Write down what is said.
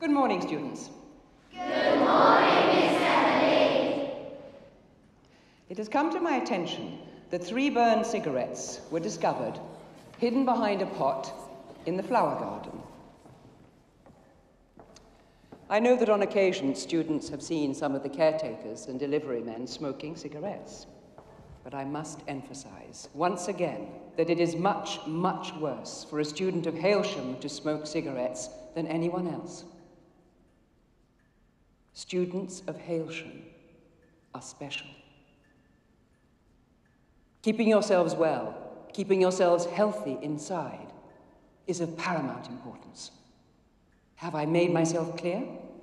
Good morning, students. Good morning, Miss Emily. It has come to my attention that 3 burned cigarettes were discovered hidden behind a pot in the flower garden. I know that on occasion students have seen some of the caretakers and deliverymen smoking cigarettes, but I must emphasize once again that it is much, much worse for a student of Hailsham to smoke cigarettes than anyone else. Students of Hailsham are special. Keeping yourselves well, keeping yourselves healthy inside is of paramount importance. Have I made myself clear?